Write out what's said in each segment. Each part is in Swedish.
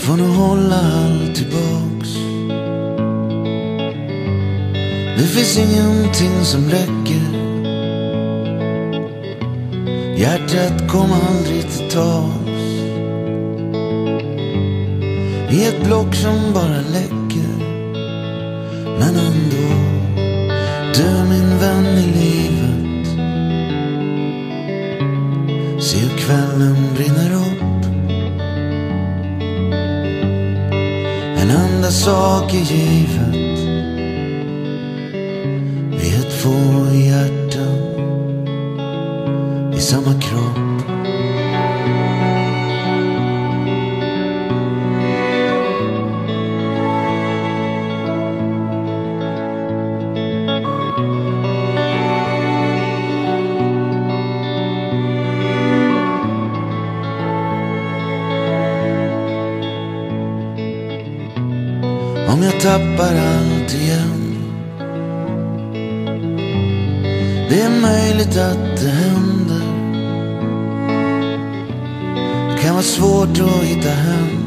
får nog hålla allt tillbaks. Det finns ingenting som räcker. Hjärtat kommer aldrig till tals. I ett block som bara läcker. Men ändå, du min vän i livet. Se hur kvällen brinner upp. En enda sak är givet. Vi är två hjärtan i samma kropp. Om jag tappar allt igen, det är möjligt att det händer. Det kan vara svårt att hitta hem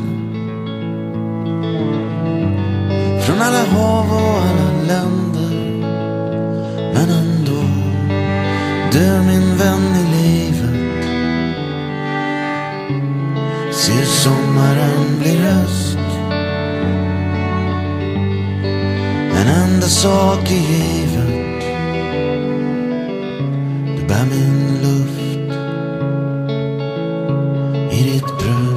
från alla hav och alla länder. Men ändå, du min vän i livet. Se hur sommaren blir höst. En enda sak är givet. Du bär min luft i ditt bröst.